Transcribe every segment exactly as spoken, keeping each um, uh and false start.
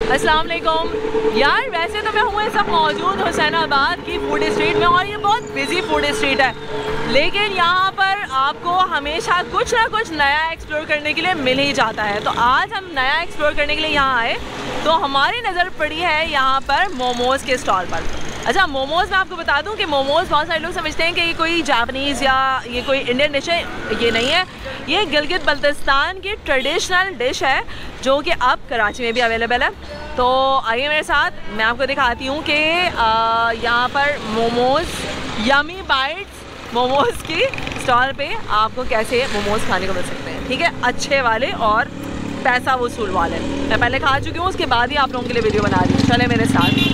अस्सलाम वालेकुम यार, वैसे तो मैं हूँ इस वक्त मौजूद हुसैनाबाद की फूड स्ट्रीट में और ये बहुत बिजी फूड स्ट्रीट है, लेकिन यहाँ पर आपको हमेशा कुछ ना कुछ नया एक्सप्लोर करने के लिए मिल ही जाता है। तो आज हम नया एक्सप्लोर करने के लिए यहाँ आए तो हमारी नज़र पड़ी है यहाँ पर मोमोज़ के स्टॉल पर। अच्छा, मोमोज़ मैं आपको बता दूं कि मोमोज़ बहुत सारे लोग समझते हैं कि ये कोई जापानीज़ या ये कोई इंडियन डिश है, ये नहीं है। ये गिलगित बल्तिस्तान की ट्रेडिशनल डिश है जो कि अब कराची में भी अवेलेबल है। तो आइए मेरे साथ, मैं आपको दिखाती हूँ कि यहाँ पर मोमोज़ यमी बाइट्स मोमोज़ की स्टॉल पे आपको कैसे मोमोज़ खाने को मिल सकते हैं। ठीक है, अच्छे वाले और पैसा वसूल वाले। मैं पहले खा चुकी हूँ, उसके बाद ही आप लोगों के लिए वीडियो बना रही हूँ। चले मेरे साथ।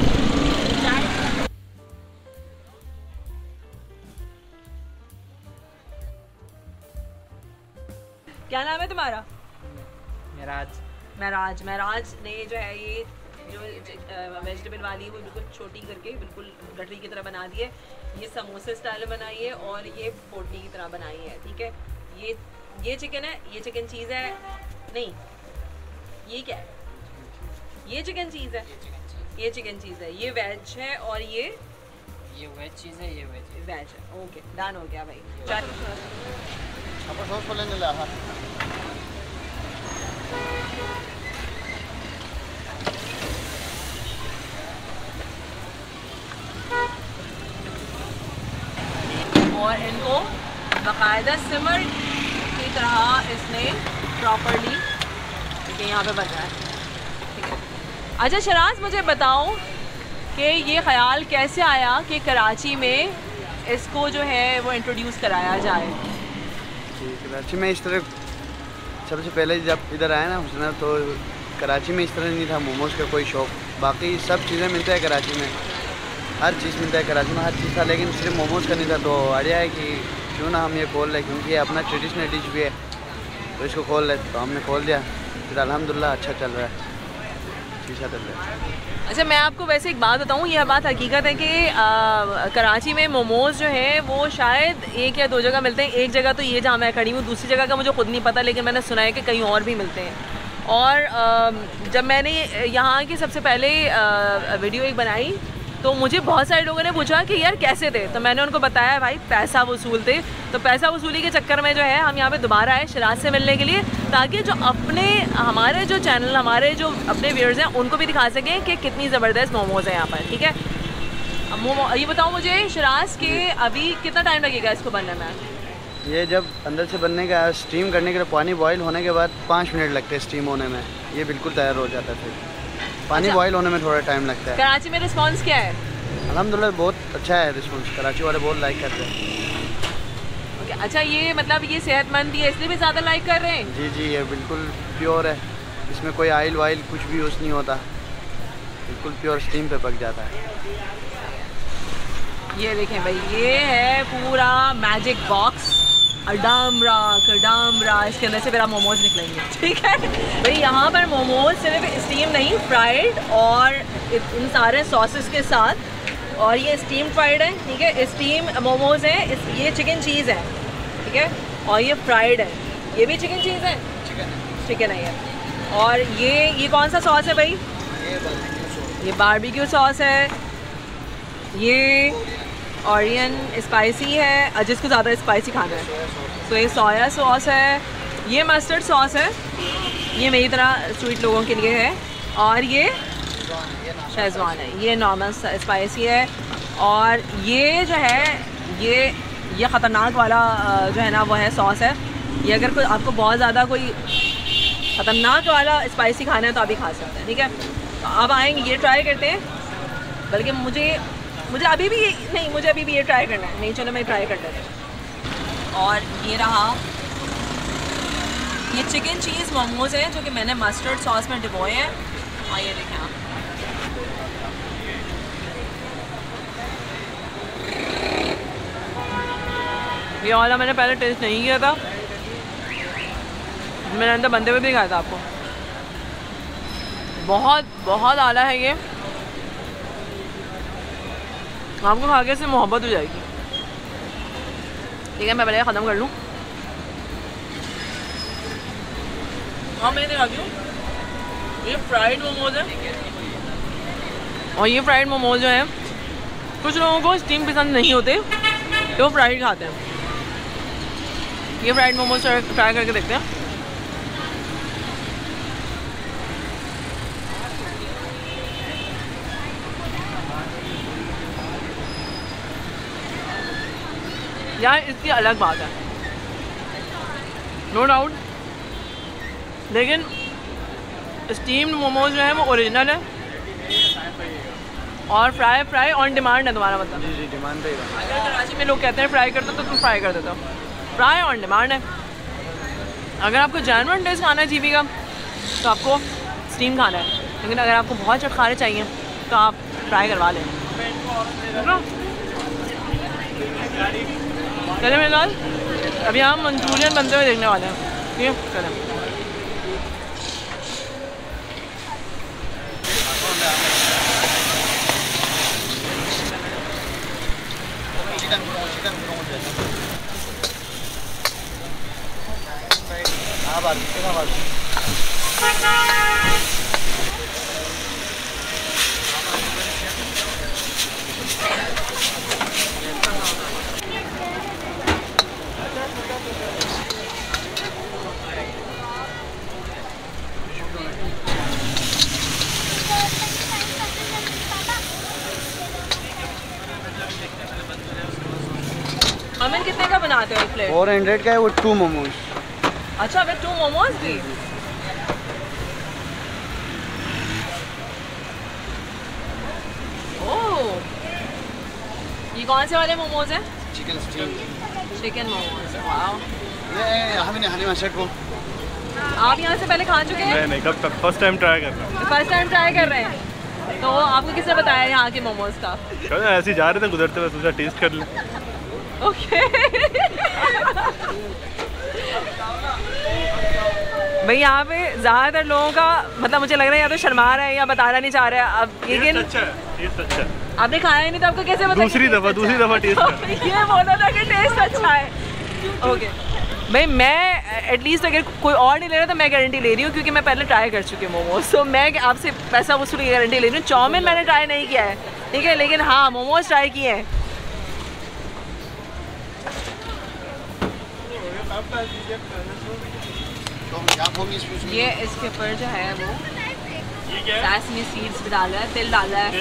क्या नाम है तुम्हारा? महराज। महराज महराज ने जो है ये जो वेजिटेबल वाली वो बिल्कुल छोटी करके बिल्कुल गठरी की तरह बना दी है। ये समोसे स्टाइल बनाई है और ये पोटली की तरह बनाई है। ठीक है, ये ये चिकन है, ये चिकन चीज़ है, नहीं ये क्या है, ये चिकन चीज़ है, ये चिकन चीज़ है, ये वेज है और ये ये वेज चीज़ है, ये वेज है। वेज है। ओके, डन हो गया भाई। और इनको बाकायदा सिमर की तरह इसने प्रॉपरली यहाँ पे बन रहा है। ठीक है, अच्छा शराज, मुझे बताओ कि ये ख्याल कैसे आया कि कराची में इसको जो है वो इंट्रोड्यूस कराया जाए? कराची में इस तरह सबसे पहले जब इधर आया ना हुसैना, तो कराची में इस तरह नहीं था मोमोज़ का कोई शौक। बाकी सब चीज़ें मिलता है कराची में, हर चीज़ मिलता है कराची में, हर चीज़ था, लेकिन सिर्फ मोमोज़ का नहीं था। तो आइडिया है कि क्यों ना हम ये खोल लें, क्योंकि ये अपना ट्रेडिशनल डिश भी है, तो इसको खोल लें। तो हमने खोल दिया, फिर अल्हम्दुलिल्लाह अच्छा चल रहा है, अच्छा चल रहा है। अच्छा, मैं आपको वैसे एक बात बताऊँ, यह बात हकीकत है कि आ, कराची में मोमोज़ जो है वो शायद एक या दो जगह मिलते हैं। एक जगह तो ये जहाँ मैं खड़ी हूँ, दूसरी जगह का मुझे खुद नहीं पता, लेकिन मैंने सुना है कि कहीं और भी मिलते हैं। और आ, जब मैंने यहाँ की सबसे पहले आ, वीडियो एक बनाई तो मुझे बहुत सारे लोगों ने पूछा कि यार कैसे थे, तो मैंने उनको बताया भाई पैसा वसूल थे। तो पैसा वसूली के चक्कर में जो है हम यहाँ पे दोबारा आए शराज से मिलने के लिए, ताकि जो अपने हमारे जो चैनल हमारे जो अपने व्यूअर्स हैं उनको भी दिखा सकें कि कितनी ज़बरदस्त मोमोज़ हैं यहाँ पर। ठीक है, अब मोमो ये बताओ मुझे शराज के अभी कितना टाइम लगेगा इसको बनने में? ये जब अंदर से बनने का स्टीम करने के लिए पानी बॉयल होने के बाद पाँच मिनट लगते हैं स्टीम होने में, ये बिल्कुल तैयार हो जाता है। फिर पानी अच्छा, बॉयल होने में थोड़ा टाइम लगता है। कराची में रिस्पांस क्या है? अल्हम्दुलिल्लाह बहुत अच्छा है रिस्पांस, कराची वाले बहुत लाइक करते हैं। ओके, अच्छा, ये मतलब ये सेहतमंद है इसलिए भी ज़्यादा लाइक कर रहे हैं? जी जी, ये बिल्कुल प्योर है, इसमें कोई ऑयल वाइल कुछ भी यूज़ नहीं होता, बिल्कुल प्योर स्टीम पे पक जाता है। ये देखें भाई, ये है पूरा मैजिक बॉक्स, अडामरा कडामरा, इसके अंदर से मेरा मोमोज निकलेंगे। ठीक है भाई, यहाँ पर मोमोज सिर्फ स्टीम नहीं, फ्राइड और इन सारे सॉसेस के साथ, और ये स्टीम फ्राइड है। ठीक है, स्टीम मोमोज हैं, इस ये चिकन चीज़ है। ठीक है, और ये फ्राइड है, ये भी चिकन चीज़ है, चिकन चिकन है ये। और ये ये कौन सा सॉस है भाई? ये बारबेक्यू सॉस है, ये ऑरियन स्पाइसी है, जिसको ज़्यादा स्पाइसी खाना है तो ये सोया सॉस है, ये मस्टर्ड सॉस है, ये मेरी तरह स्वीट लोगों के लिए है, और ये शेज़वान है, ये नॉर्मल स्पाइसी है। और ये जो है ये ये ख़तरनाक वाला जो है ना वो है सॉस है। ये अगर कोई आपको बहुत ज़्यादा कोई ख़तरनाक वाला स्पाइसी खाना है तो अभी खा सकते हैं। ठीक है, तो अब आएंगे ये ट्राई करते हैं, बल्कि मुझे मुझे अभी भी नहीं मुझे अभी भी ये ट्राई करना है। नहीं चलो मैं ट्राई कर लेती हूँ। और ये रहा, ये चिकन चीज़ मोमोज़ हैं जो कि मैंने मस्टर्ड सॉस में डिबोए हैं। और ये देखें आप, ये वाला मैंने पहले टेस्ट नहीं किया था, मैंने अंदर बनते हुए भी दिखाया था आपको। बहुत बहुत आला है ये, आपको खा के से मोहब्बत हो जाएगी। ठीक है, मैं पहले ख़त्म कर लूँ। हाँ मैं दिखाती हूँ, ये फ्राइड मोमोज है और ये फ्राइड मोमोज जो है कुछ लोगों को स्टीम पसंद नहीं होते तो वो फ्राइड खाते हैं। ये फ्राइड मोमोज ट्राई करके देखते हैं। यार इसकी अलग बात है नो डाउट, लेकिन स्टीम्ड मोमोज जो है वो ओरिजिनल है और फ्राई फ्राई ऑन डिमांड है तुम्हारा मतलब। जी जी डिमांड पे। अगर कराची में लोग कहते हैं फ्राई करते तो तुम फ्राई कर देते हो, फ्राई ऑन डिमांड है। अगर आपको जेन्युइन टेस्ट खाना है जीबी का तो आपको स्टीम खाना है, लेकिन अगर आपको बहुत चटखारे चाहिए तो आप फ्राई करवा लें। चले मेरे साथ, अभी हम मंचूरियन बनते हुए देखने वाले हैं। ठीक है चलें। हाँ बात हाँ बात अमन कितने का बनाते हो एक प्लेट? फोर हंड्रेड का है वो टू मोमोज। अच्छा वे टू मोमोज भी। ओह ये कौन से वाले मोमोज हैं? Chicken steam. Chicken momos. Wow. ये हमें हनी मशक को आप यहाँ से पहले खा चुके हैं? नहीं नहीं, कब तक फर्स्ट टाइम ट्राई कर रहा हूँ। फर्स्ट टाइम ट्राई कर रहे हैं तो आपको किसने बताया यहाँ के मोमोज का? ऐसे ही जा रहे थे गुजरते हुए, सोचा टेस्ट कर लें। ओके भाई यहाँ पे ज़्यादातर लोगों का मतलब मुझे लग रहा है या तो शर्मा रहा है या बताना नहीं चाह रहा है। अब लेकिन अच्छा है, टेस्ट अच्छा है। आपने खाया ही नहीं तो आपको कैसे पता? दूसरी दफ़ा दूसरी दफ़ा टेस्ट कर। ये बोला था कि टेस्ट अच्छा है। ओके भाई मैं एटलीस्ट अगर कोई और नहीं ले रहा तो मैं गारंटी ले रही हूँ क्योंकि मैं पहले ट्राई कर चुकी हूँ मोमोज, तो मैं आपसे पैसा वसूल की गारंटी ले रही हूँ। चाउमीन मैंने ट्राई नहीं किया है ठीक है, लेकिन हाँ मोमोज ट्राई किए हैं। ये इसके ऊपर जो है वो सेसमी सीड्स भी डाला है, तिल डाला है।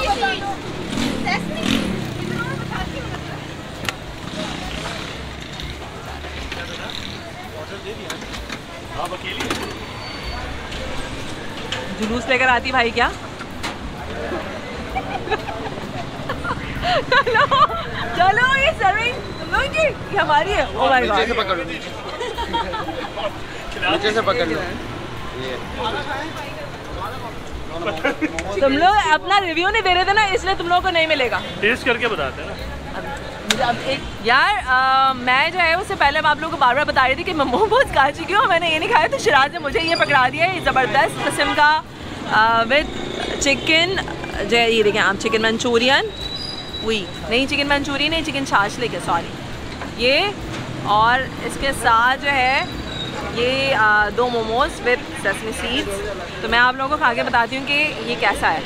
जुलूस लेकर आती भाई क्या? चलो चलो ये सर्विंग तुम लोग की ये हमारी है। ओ माय गॉड नीचे से पकड़ लो, नीचे से पकड़ लो। ये तुम लोग अपना रिव्यू नहीं दे रहे थे ना इसलिए तुम लोगों को नहीं मिलेगा। टेस्ट करके बताते हैं ना। मुझे अब एक यार आ, मैं जो है उससे पहले आप लोगों को बार बार बता रही थी कि मैं मोमोज खा चुकी हूँ, मैंने ये नहीं खाया। तो शिराज ने मुझे ये पकड़ा दिया है ज़बरदस्त किस्म का विद चिकन जो ये देखें आप, चिकन मंचूरियन वही नहीं चिकन मंचूरियन नहीं चिकन छाछ लेके सॉरी ये, और इसके साथ जो है ये आ, दो मोमोज विद सेसमी सीड्स। तो मैं आप लोगों को खा के बताती हूँ कि ये कैसा है।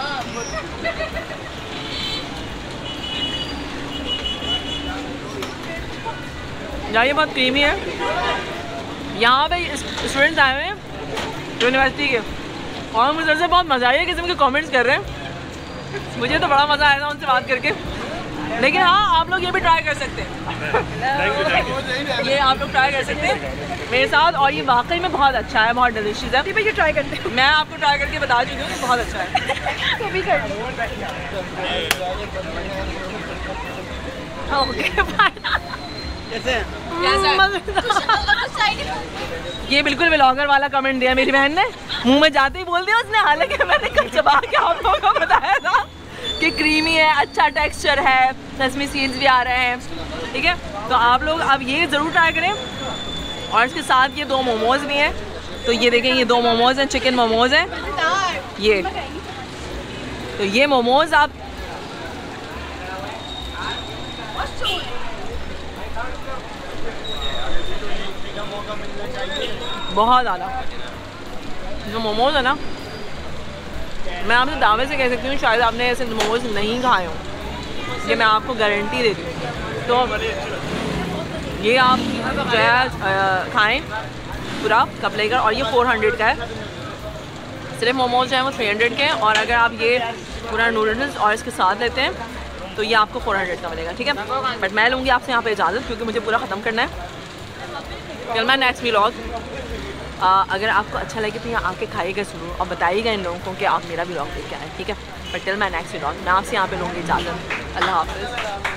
यार ये बहुत क्रीमी है। यहाँ पे स्टूडेंट्स आए हुए हैं यूनिवर्सिटी के और मुझे से बहुत मज़ा आया किसी के कमेंट्स कर रहे हैं। मुझे तो बड़ा मज़ा आया था उनसे बात करके। लेकिन हाँ आप लोग ये भी ट्राई कर सकते हैं, ये आप लोग ट्राई कर सकते हैं मेरे साथ, और ये वाकई में बहुत अच्छा है, बहुत डिलीशियस है। ये ट्राई करते हैं, मैं आपको ट्राई करके बता चुकी हूँ कि बहुत अच्छा है। तो भी कर ये बिल्कुल व्लॉगर वाला कमेंट दिया मेरी बहन ने, मुंह में जाते ही बोल दिया उसने। हालांकि मैंने कल चबा के आप लोगों को बताया था कि क्रीमी है, अच्छा टेक्सचर है, सेसमी सीड्स भी आ रहे हैं ठीक है। तो आप लोग अब ये ज़रूर ट्राई करें। और इसके साथ ये दो मोमोज भी हैं, तो ये देखें ये दो मोमोज हैं, चिकन मोमोज हैं ये। तो ये मोमोज आप बहुत ज़्यादा जो मोमोज है ना, मैं आपसे दावे से कह सकती हूँ शायद आपने ऐसे मोमोज नहीं खाए हों, ये मैं आपको गारंटी देती हूँ। तो ये आप जो है खाएँ पूरा कप लेकर, और ये फोर हंड्रेड का है। सिर्फ मोमोज जो हैं वो थ्री हंड्रेड के हैं, और अगर आप ये पूरा नूडल्स और इसके साथ लेते हैं तो ये आपको फोर हंड्रेड का मिलेगा, ठीक है। बट मैं लूँगी आपसे यहाँ पे इजाज़त, क्योंकि मुझे पूरा ख़त्म करना है। फिर मैं नेक्स्ट व्लॉग, अगर आपको अच्छा लगे तो यहाँ आके खाइएगा ज़रूर और बताइएगा इन लोगों को कि आप मेरा व्लॉग देख के आए, ठीक है। बट टिल मैं नेक्स्ट व्लॉग, मैं आपसे यहाँ पे लूँगी इजाज़त। अल्लाह हाफ़िज़।